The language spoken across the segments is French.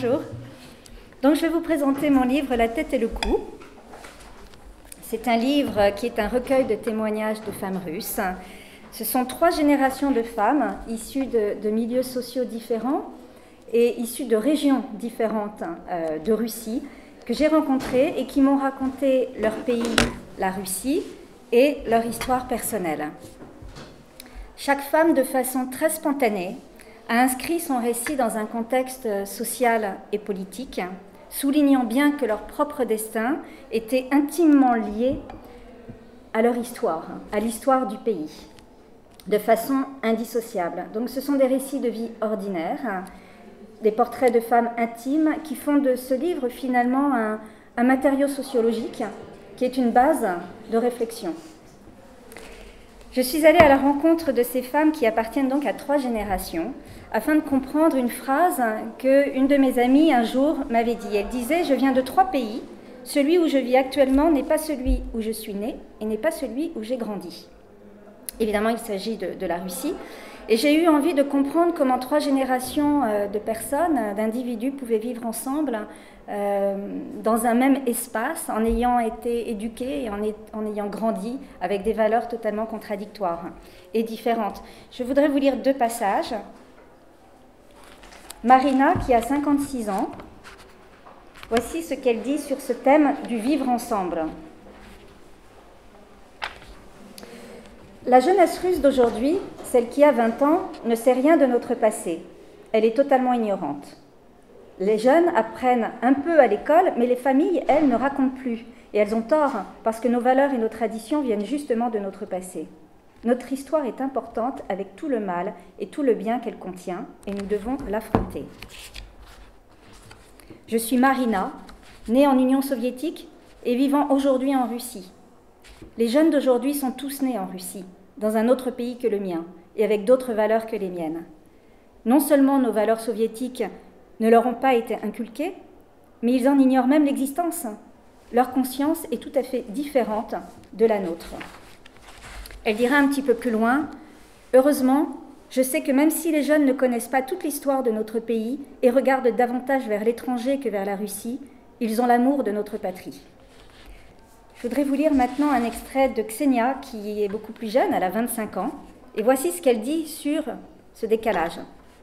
bonjour. Donc je vais vous présenter mon livre « La tête et le cou ». C'est un livre qui est un recueil de témoignages de femmes russes. Ce sont 3 générations de femmes issues de milieux sociaux différents et issues de régions différentes de Russie que j'ai rencontrées et qui m'ont raconté leur pays, la Russie, et leur histoire personnelle. Chaque femme, de façon très spontanée, a inscrit son récit dans un contexte social et politique, soulignant bien que leur propre destin était intimement lié à leur histoire, à l'histoire du pays, de façon indissociable. Donc ce sont des récits de vie ordinaire, des portraits de femmes intimes qui font de ce livre finalement un matériau sociologique qui est une base de réflexion. Je suis allée à la rencontre de ces femmes qui appartiennent donc à 3 générations afin de comprendre une phrase qu'une de mes amies un jour m'avait dit. Elle disait « Je viens de 3 pays. Celui où je vis actuellement n'est pas celui où je suis née et n'est pas celui où j'ai grandi. » Évidemment, il s'agit de la Russie. Et j'ai eu envie de comprendre comment 3 générations de personnes, d'individus pouvaient vivre ensemble dans un même espace en ayant été éduqués et en ayant grandi avec des valeurs totalement contradictoires et différentes. Je voudrais vous lire 2 passages. Marina, qui a 56 ans, voici ce qu'elle dit sur ce thème du vivre ensemble. La jeunesse russe d'aujourd'hui, celle qui a 20 ans, ne sait rien de notre passé. Elle est totalement ignorante. Les jeunes apprennent un peu à l'école, mais les familles, elles, ne racontent plus. Et elles ont tort, parce que nos valeurs et nos traditions viennent justement de notre passé. Notre histoire est importante avec tout le mal et tout le bien qu'elle contient, et nous devons l'affronter. Je suis Marina, née en Union soviétique et vivant aujourd'hui en Russie. Les jeunes d'aujourd'hui sont tous nés en Russie, dans un autre pays que le mien, et avec d'autres valeurs que les miennes. Non seulement nos valeurs soviétiques ne leur ont pas été inculquées, mais ils en ignorent même l'existence. Leur conscience est tout à fait différente de la nôtre. Elle dira un petit peu plus loin, « Heureusement, je sais que même si les jeunes ne connaissent pas toute l'histoire de notre pays et regardent davantage vers l'étranger que vers la Russie, ils ont l'amour de notre patrie. » Je voudrais vous lire maintenant un extrait de Ksenia, qui est beaucoup plus jeune, elle a 25 ans, et voici ce qu'elle dit sur ce décalage.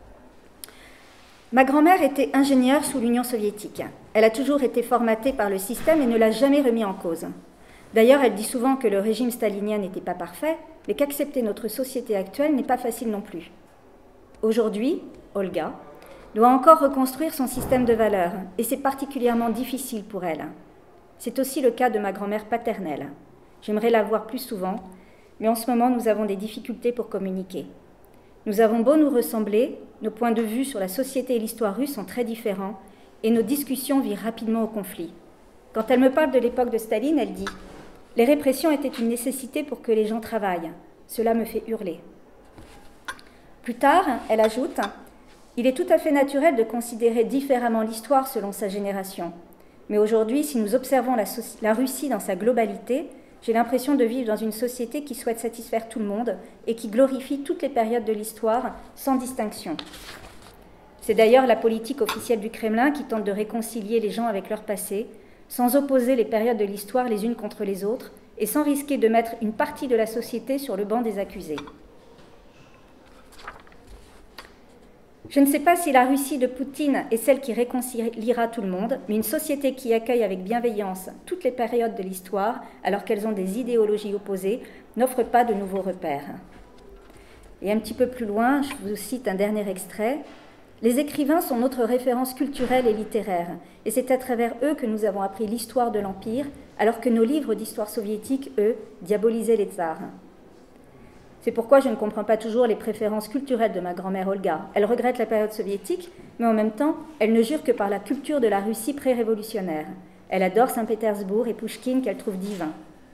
« Ma grand-mère était ingénieure sous l'Union soviétique. Elle a toujours été formatée par le système et ne l'a jamais remis en cause. D'ailleurs, elle dit souvent que le régime stalinien n'était pas parfait, mais qu'accepter notre société actuelle n'est pas facile non plus. Aujourd'hui, Olga doit encore reconstruire son système de valeurs, et c'est particulièrement difficile pour elle. C'est aussi le cas de ma grand-mère paternelle. J'aimerais la voir plus souvent, mais en ce moment, nous avons des difficultés pour communiquer. Nous avons beau nous ressembler, nos points de vue sur la société et l'histoire russe sont très différents, et nos discussions virent rapidement au conflit. Quand elle me parle de l'époque de Staline, elle dit « Les répressions étaient une nécessité pour que les gens travaillent. Cela me fait hurler. » Plus tard, elle ajoute « Il est tout à fait naturel de considérer différemment l'histoire selon sa génération. Mais aujourd'hui, si nous observons la Russie dans sa globalité, j'ai l'impression de vivre dans une société qui souhaite satisfaire tout le monde et qui glorifie toutes les périodes de l'histoire sans distinction. C'est d'ailleurs la politique officielle du Kremlin qui tente de réconcilier les gens avec leur passé, sans opposer les périodes de l'histoire les unes contre les autres et sans risquer de mettre une partie de la société sur le banc des accusés. Je ne sais pas si la Russie de Poutine est celle qui réconciliera tout le monde, mais une société qui accueille avec bienveillance toutes les périodes de l'histoire, alors qu'elles ont des idéologies opposées, n'offre pas de nouveaux repères. » Et un petit peu plus loin, je vous cite un dernier extrait. « Les écrivains sont notre référence culturelle et littéraire, et c'est à travers eux que nous avons appris l'histoire de l'Empire, alors que nos livres d'histoire soviétique, eux, diabolisaient les tsars. C'est pourquoi je ne comprends pas toujours les préférences culturelles de ma grand-mère Olga. Elle regrette la période soviétique, mais en même temps, elle ne jure que par la culture de la Russie pré-révolutionnaire. Elle adore Saint-Pétersbourg et Pouchkine qu'elle trouve divin.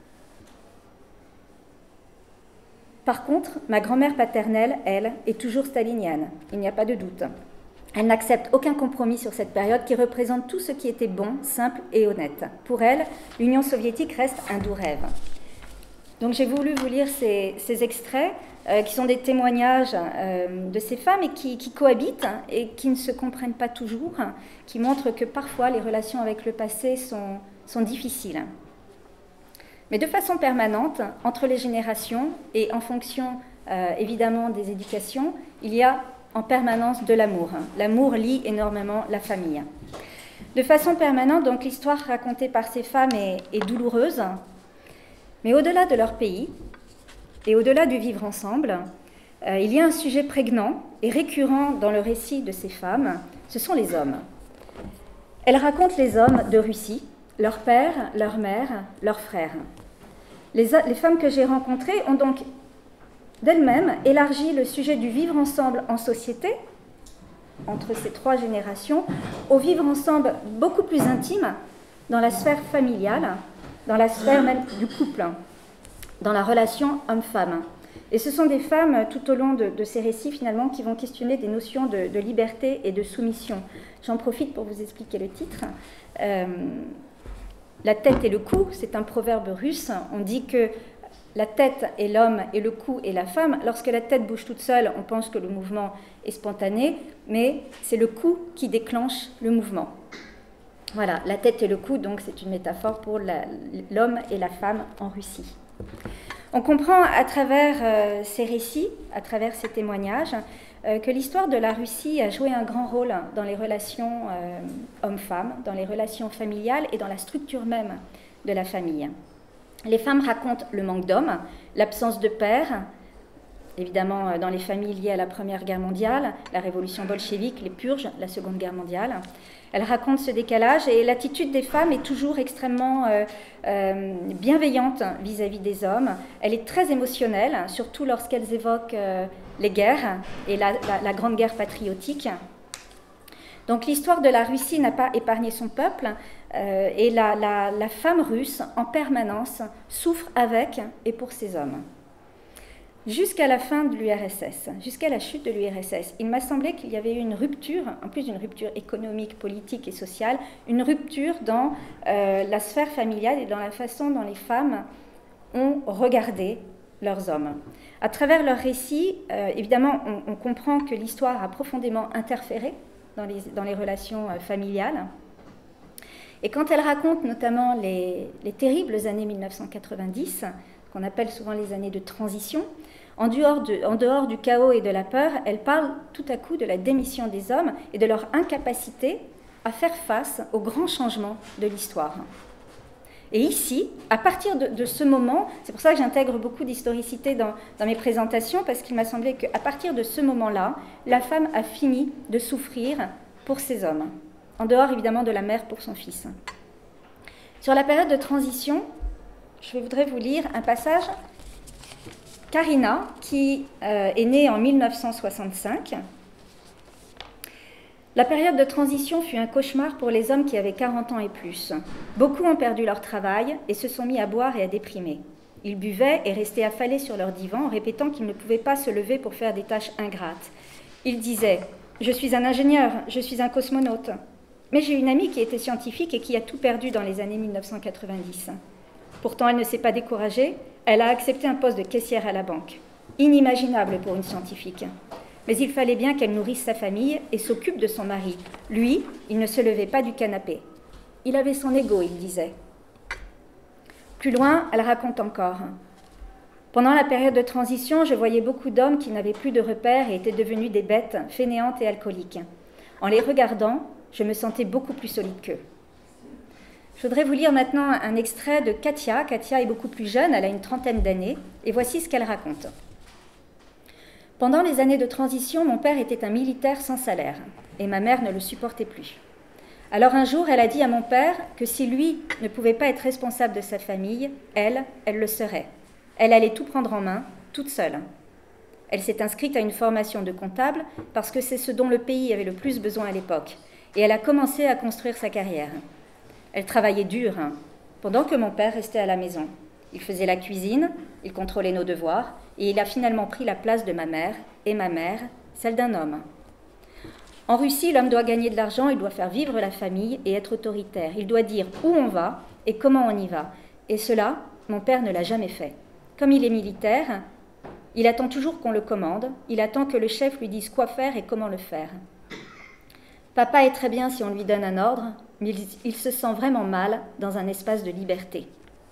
Par contre, ma grand-mère paternelle, elle, est toujours stalinienne, il n'y a pas de doute. Elle n'accepte aucun compromis sur cette période qui représente tout ce qui était bon, simple et honnête. Pour elle, l'Union soviétique reste un doux rêve. Donc j'ai voulu vous lire ces extraits qui sont des témoignages de ces femmes et qui cohabitent et qui ne se comprennent pas toujours, qui montrent que parfois les relations avec le passé sont difficiles. Mais de façon permanente, entre les générations et en fonction évidemment des éducations, il y a en permanence de l'amour. L'amour lie énormément la famille. De façon permanente, donc l'histoire racontée par ces femmes est douloureuse, mais au-delà de leur pays et au-delà du vivre ensemble, il y a un sujet prégnant et récurrent dans le récit de ces femmes, ce sont les hommes. Elles racontent les hommes de Russie, leur père, leur mère, leurs frères. Les femmes que j'ai rencontrées ont donc d'elles-mêmes élargi le sujet du vivre ensemble en société, entre ces trois générations, au vivre ensemble beaucoup plus intime, dans la sphère familiale, dans la sphère même du couple, dans la relation homme-femme. Et ce sont des femmes, tout au long de ces récits, finalement, qui vont questionner des notions de liberté et de soumission. J'en profite pour vous expliquer le titre. La tête et le cou, c'est un proverbe russe. On dit que la tête est l'homme et le cou est la femme. Lorsque la tête bouge toute seule, on pense que le mouvement est spontané, mais c'est le cou qui déclenche le mouvement. Voilà, la tête et le cou, donc c'est une métaphore pour l'homme et la femme en Russie. On comprend à travers ces récits, à travers ces témoignages, que l'histoire de la Russie a joué un grand rôle dans les relations hommes-femmes, dans les relations familiales et dans la structure même de la famille. Les femmes racontent le manque d'hommes, l'absence de père, évidemment dans les familles liées à la Première Guerre mondiale, la révolution bolchevique, les purges, la Seconde Guerre mondiale. Elles racontent ce décalage et l'attitude des femmes est toujours extrêmement bienveillante vis-à-vis des hommes. Elle est très émotionnelle, surtout lorsqu'elles évoquent les guerres et la Grande Guerre patriotique. Donc l'histoire de la Russie n'a pas épargné son peuple et la femme russe en permanence souffre avec et pour ses hommes. Jusqu'à la fin de l'URSS, jusqu'à la chute de l'URSS, il m'a semblé qu'il y avait eu une rupture, en plus d'une rupture économique, politique et sociale, une rupture dans la sphère familiale et dans la façon dont les femmes ont regardé leurs hommes. À travers leurs récits, évidemment, on comprend que l'histoire a profondément interféré dans les relations familiales. Et quand elle raconte notamment les terribles années 1990, qu'on appelle souvent les années de transition, en dehors du chaos et de la peur, elle parle tout à coup de la démission des hommes et de leur incapacité à faire face aux grands changements de l'histoire. Et ici, à partir de ce moment, c'est pour ça que j'intègre beaucoup d'historicité dans mes présentations, parce qu'il m'a semblé qu'à partir de ce moment-là, la femme a fini de souffrir pour ses hommes, en dehors évidemment de la mère pour son fils. Sur la période de transition, je voudrais vous lire un passage. Karina, qui est née en 1965. La période de transition fut un cauchemar pour les hommes qui avaient 40 ans et plus. Beaucoup ont perdu leur travail et se sont mis à boire et à déprimer. Ils buvaient et restaient affalés sur leur divan en répétant qu'ils ne pouvaient pas se lever pour faire des tâches ingrates. Ils disaient « Je suis un ingénieur, je suis un cosmonaute. » Mais j'ai une amie qui était scientifique et qui a tout perdu dans les années 1990. Pourtant, elle ne s'est pas découragée, elle a accepté un poste de caissière à la banque. Inimaginable pour une scientifique. Mais il fallait bien qu'elle nourrisse sa famille et s'occupe de son mari. Lui, il ne se levait pas du canapé. Il avait son ego, il disait. Plus loin, elle raconte encore. Pendant la période de transition, je voyais beaucoup d'hommes qui n'avaient plus de repères et étaient devenus des bêtes, fainéantes et alcooliques. En les regardant, je me sentais beaucoup plus solide qu'eux. Je voudrais vous lire maintenant un extrait de Katia. Katia est beaucoup plus jeune, elle a une trentaine d'années, et voici ce qu'elle raconte. Pendant les années de transition, mon père était un militaire sans salaire, et ma mère ne le supportait plus. Alors un jour, elle a dit à mon père que si lui ne pouvait pas être responsable de sa famille, elle le serait. Elle allait tout prendre en main, toute seule. Elle s'est inscrite à une formation de comptable parce que c'est ce dont le pays avait le plus besoin à l'époque, et elle a commencé à construire sa carrière. Elle travaillait dur, pendant que mon père restait à la maison. Il faisait la cuisine, il contrôlait nos devoirs, et il a finalement pris la place de ma mère, et ma mère, celle d'un homme. En Russie, l'homme doit gagner de l'argent, il doit faire vivre la famille et être autoritaire. Il doit dire où on va et comment on y va. Et cela, mon père ne l'a jamais fait. Comme il est militaire, il attend toujours qu'on le commande, il attend que le chef lui dise quoi faire et comment le faire. Papa est très bien si on lui donne un ordre, mais il se sent vraiment mal dans un espace de liberté.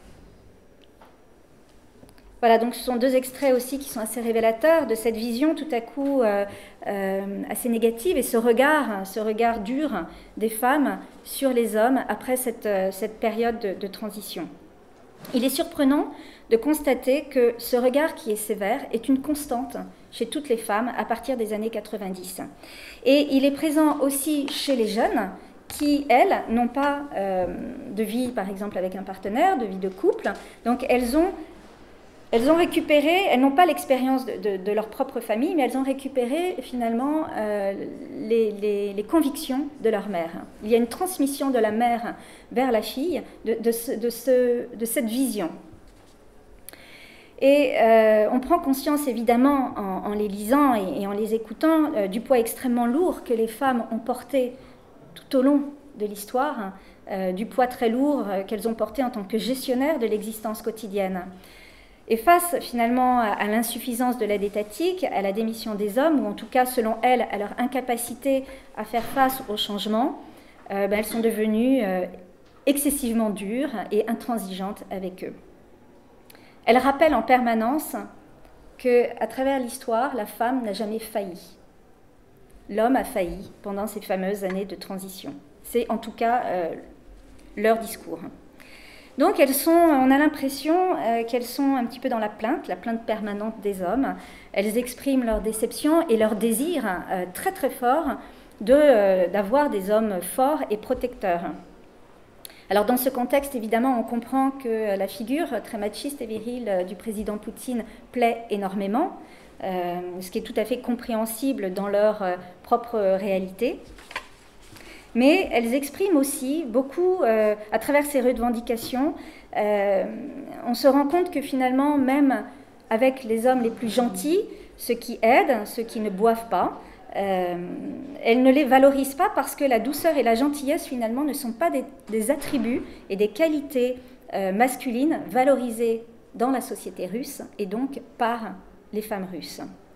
Voilà, donc ce sont deux extraits aussi qui sont assez révélateurs de cette vision tout à coup assez négative et ce regard dur des femmes sur les hommes après cette période de transition. Il est surprenant de constater que ce regard qui est sévère est une constante chez toutes les femmes à partir des années 90. Et il est présent aussi chez les jeunes qui, elles, n'ont pas de vie, par exemple, avec un partenaire, de vie de couple. Donc elles ont récupéré, elles n'ont pas l'expérience de leur propre famille, mais elles ont récupéré finalement les convictions de leur mère. Il y a une transmission de la mère vers la fille de cette vision. Et on prend conscience évidemment en les lisant et en les écoutant du poids extrêmement lourd que les femmes ont porté tout au long de l'histoire, du poids très lourd qu'elles ont porté en tant que gestionnaires de l'existence quotidienne. Et face finalement à l'insuffisance de l'aide étatique, à la démission des hommes, ou en tout cas selon elles, à leur incapacité à faire face au changement, elles sont devenues excessivement dures et intransigeantes avec eux. Elles rappellent en permanence qu'à travers l'histoire, la femme n'a jamais failli. L'homme a failli pendant ces fameuses années de transition. C'est en tout cas leur discours. Donc on a l'impression qu'elles sont un petit peu dans la plainte permanente des hommes. Elles expriment leur déception et leur désir très très fort d'avoir des hommes forts et protecteurs. Alors dans ce contexte, évidemment, on comprend que la figure très machiste et virile du président Poutine plaît énormément, ce qui est tout à fait compréhensible dans leur propre réalité. Mais elles expriment aussi beaucoup, à travers ces revendications, on se rend compte que finalement, même avec les hommes les plus gentils, ceux qui aident, ceux qui ne boivent pas, elles ne les valorisent pas parce que la douceur et la gentillesse, finalement, ne sont pas des attributs et des qualités masculines valorisées dans la société russe et donc par les femmes russes.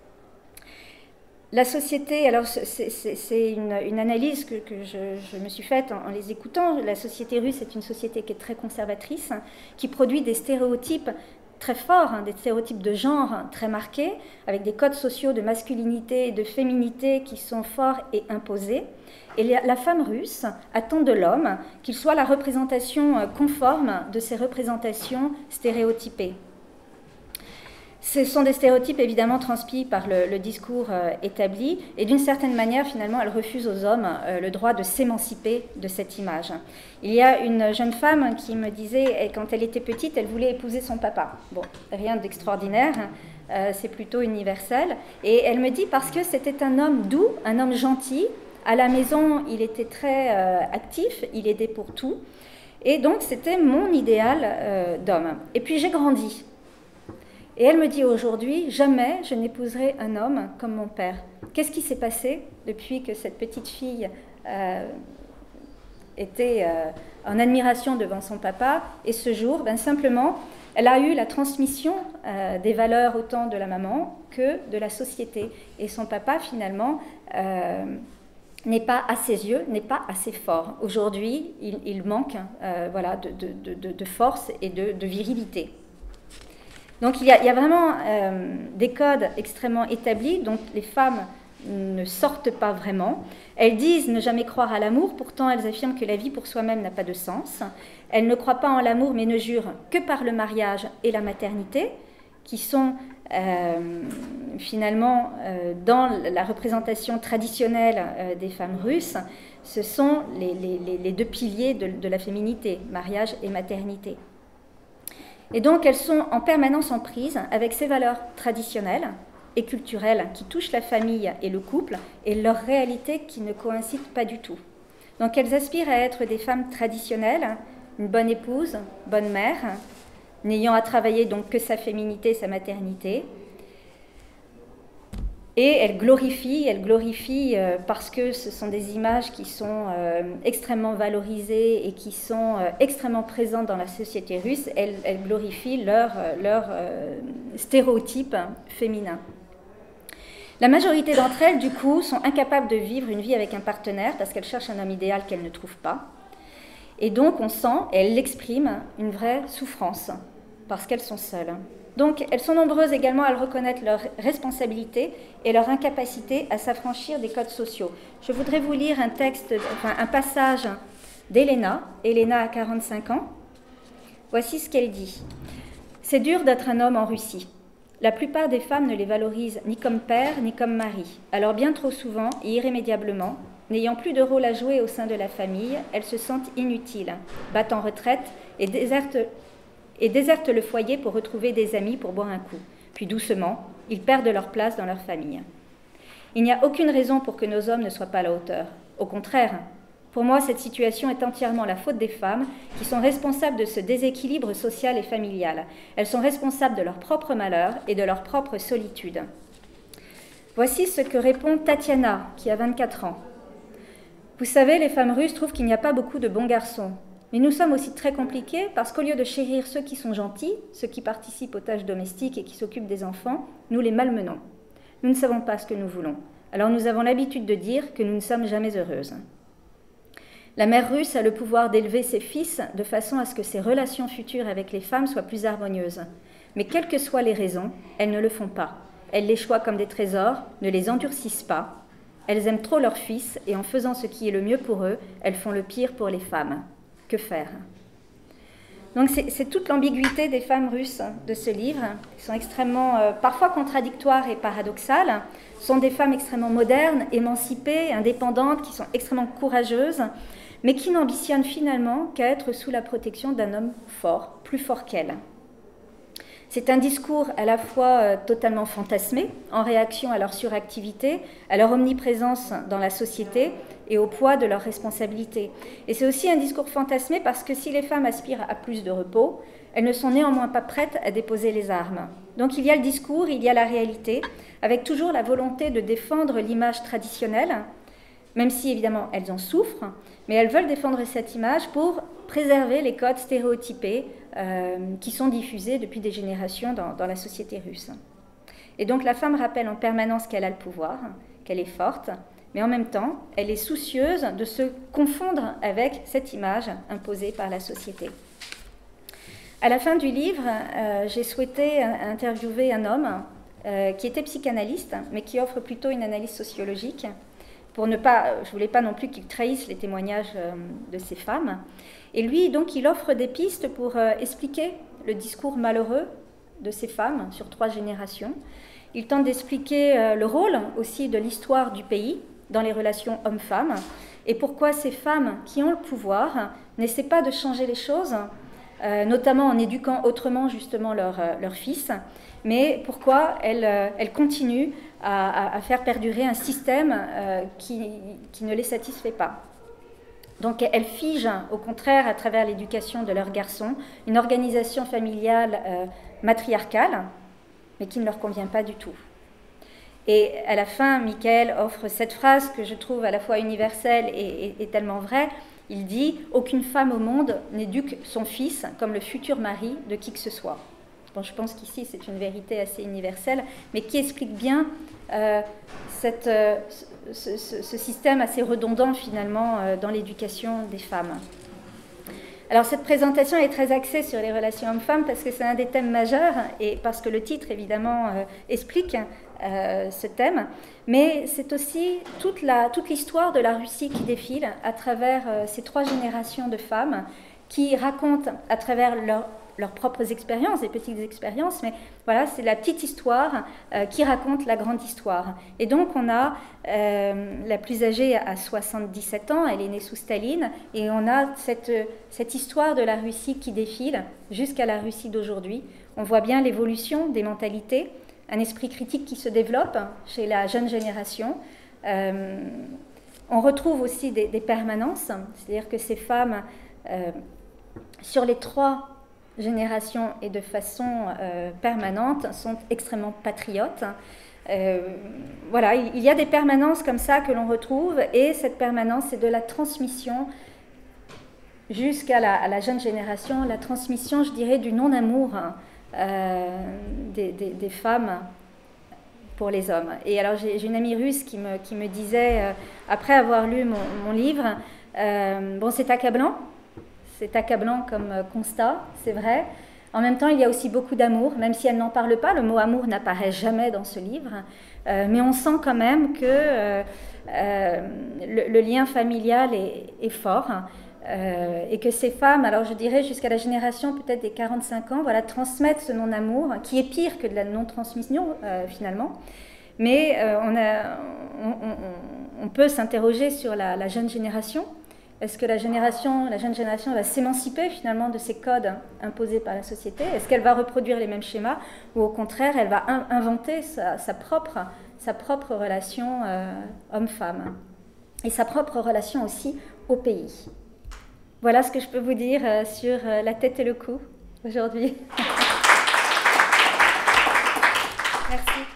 La société, alors c'est une analyse que je me suis faite en les écoutant. La société russe est une société qui est très conservatrice, qui produit des stéréotypes très forts, des stéréotypes de genre très marqués, avec des codes sociaux de masculinité et de féminité qui sont forts et imposés. Et la femme russe attend de l'homme qu'il soit la représentation conforme de ces représentations stéréotypées. Ce sont des stéréotypes évidemment transmis par le discours établi et d'une certaine manière finalement elle refuse aux hommes le droit de s'émanciper de cette image. Il y a une jeune femme qui me disait quand elle était petite elle voulait épouser son papa. Bon, rien d'extraordinaire, c'est plutôt universel. Et elle me dit parce que c'était un homme doux, un homme gentil. À la maison il était très actif, il aidait pour tout. Et donc c'était mon idéal d'homme. Et puis j'ai grandi. Et elle me dit aujourd'hui, jamais je n'épouserai un homme comme mon père. Qu'est-ce qui s'est passé depuis que cette petite fille était en admiration devant son papa? Et ce jour, simplement, elle a eu la transmission des valeurs autant de la maman que de la société. Et son papa, finalement, n'est pas à ses yeux, n'est pas assez fort. Aujourd'hui, il manque de force et de virilité. Donc il y a vraiment des codes extrêmement établis dont les femmes ne sortent pas vraiment. Elles disent ne jamais croire à l'amour, pourtant elles affirment que la vie pour soi-même n'a pas de sens. Elles ne croient pas en l'amour mais ne jurent que par le mariage et la maternité, qui sont finalement dans la représentation traditionnelle des femmes russes, ce sont les deux piliers de la féminité, mariage et maternité. Et donc elles sont en permanence en prise avec ces valeurs traditionnelles et culturelles qui touchent la famille et le couple et leur réalité qui ne coïncide pas du tout. Donc elles aspirent à être des femmes traditionnelles, une bonne épouse, bonne mère, n'ayant à travailler donc que sa féminité et sa maternité. Et elle glorifie parce que ce sont des images qui sont extrêmement valorisées et qui sont extrêmement présentes dans la société russe, elle glorifie leur stéréotypes féminins. La majorité d'entre elles, du coup, sont incapables de vivre une vie avec un partenaire parce qu'elles cherchent un homme idéal qu'elles ne trouvent pas. Et donc on sent, et elles l'expriment, une vraie souffrance parce qu'elles sont seules. Donc, elles sont nombreuses également à reconnaître leur responsabilité et leur incapacité à s'affranchir des codes sociaux. Je voudrais vous lire un passage d'Elena. Elena a 45 ans. Voici ce qu'elle dit. « C'est dur d'être un homme en Russie. La plupart des femmes ne les valorisent ni comme père ni comme mari. Alors bien trop souvent et irrémédiablement, n'ayant plus de rôle à jouer au sein de la famille, elles se sentent inutiles, battent en retraite et désertent le foyer pour retrouver des amis pour boire un coup. Puis doucement, ils perdent leur place dans leur famille. Il n'y a aucune raison pour que nos hommes ne soient pas à la hauteur. Au contraire, pour moi, cette situation est entièrement la faute des femmes qui sont responsables de ce déséquilibre social et familial. Elles sont responsables de leur propre malheur et de leur propre solitude. » Voici ce que répond Tatiana, qui a 24 ans. « Vous savez, les femmes russes trouvent qu'il n'y a pas beaucoup de bons garçons. Mais nous sommes aussi très compliqués parce qu'au lieu de chérir ceux qui sont gentils, ceux qui participent aux tâches domestiques et qui s'occupent des enfants, nous les malmenons. Nous ne savons pas ce que nous voulons. Alors nous avons l'habitude de dire que nous ne sommes jamais heureuses. La mère russe a le pouvoir d'élever ses fils de façon à ce que ses relations futures avec les femmes soient plus harmonieuses. Mais quelles que soient les raisons, elles ne le font pas. Elles les choisissent comme des trésors, ne les endurcissent pas. Elles aiment trop leurs fils et en faisant ce qui est le mieux pour eux, elles font le pire pour les femmes. Que faire ? » Donc c'est toute l'ambiguïté des femmes russes de ce livre, qui sont extrêmement, parfois contradictoires et paradoxales. Ce sont des femmes extrêmement modernes, émancipées, indépendantes, qui sont extrêmement courageuses, mais qui n'ambitionnent finalement qu'à être sous la protection d'un homme fort, plus fort qu'elles. C'est un discours à la fois totalement fantasmé, en réaction à leur suractivité, à leur omniprésence dans la société et au poids de leurs responsabilités. Et c'est aussi un discours fantasmé parce que si les femmes aspirent à plus de repos, elles ne sont néanmoins pas prêtes à déposer les armes. Donc il y a le discours, il y a la réalité, avec toujours la volonté de défendre l'image traditionnelle, même si évidemment elles en souffrent, mais elles veulent défendre cette image pour préserver les codes stéréotypés qui sont diffusés depuis des générations dans la société russe. Et donc la femme rappelle en permanence qu'elle a le pouvoir, qu'elle est forte, mais en même temps, elle est soucieuse de se confondre avec cette image imposée par la société. À la fin du livre, j'ai souhaité interviewer un homme qui était psychanalyste, mais qui offre plutôt une analyse sociologique, je ne voulais pas non plus qu'il trahisse les témoignages de ces femmes. Et lui, donc, il offre des pistes pour expliquer le discours malheureux de ces femmes sur 3 générations. Il tente d'expliquer le rôle aussi de l'histoire du pays dans les relations hommes-femmes et pourquoi ces femmes qui ont le pouvoir n'essaient pas de changer les choses, notamment en éduquant autrement justement leurs fils, mais pourquoi elles continuent à faire perdurer un système qui ne les satisfait pas. Donc elles figent, au contraire, à travers l'éducation de leurs garçons, une organisation familiale matriarcale, mais qui ne leur convient pas du tout. Et à la fin, Michael offre cette phrase que je trouve à la fois universelle et tellement vraie. Il dit « Aucune femme au monde n'éduque son fils comme le futur mari de qui que ce soit ». Bon, je pense qu'ici, c'est une vérité assez universelle, mais qui explique bien ce système assez redondant, finalement, dans l'éducation des femmes. Alors, cette présentation est très axée sur les relations hommes-femmes parce que c'est un des thèmes majeurs et parce que le titre, évidemment, explique ce thème. Mais c'est aussi toute l'histoire de la Russie qui défile à travers ces 3 générations de femmes qui racontent à travers leurs propres expériences, des petites expériences, mais voilà, c'est la petite histoire qui raconte la grande histoire. Et donc, on a la plus âgée à 77 ans, elle est née sous Staline, et on a cette histoire de la Russie qui défile jusqu'à la Russie d'aujourd'hui. On voit bien l'évolution des mentalités, un esprit critique qui se développe chez la jeune génération. On retrouve aussi des permanences, c'est-à-dire que ces femmes, sur les 3 génération et de façon permanente sont extrêmement patriotes. Voilà, il y a des permanences comme ça que l'on retrouve, et cette permanence, c'est de la transmission jusqu'à la jeune génération, la transmission, je dirais, du non-amour des femmes pour les hommes. Et alors j'ai une amie russe qui me disait, après avoir lu mon livre, bon, c'est accablant comme constat, c'est vrai. En même temps, il y a aussi beaucoup d'amour, même si elle n'en parle pas, le mot amour n'apparaît jamais dans ce livre, mais on sent quand même que le lien familial est fort, et que ces femmes, alors je dirais jusqu'à la génération peut-être des 45 ans, voilà, transmettent ce non-amour, qui est pire que de la non-transmission finalement. Mais on peut s'interroger sur la jeune génération. Est-ce que la jeune génération va s'émanciper finalement de ces codes imposés par la société? Est-ce qu'elle va reproduire les mêmes schémas, ou au contraire, elle va inventer sa propre relation homme-femme, et sa propre relation aussi au pays? Voilà ce que je peux vous dire sur la tête et le cou aujourd'hui. Merci.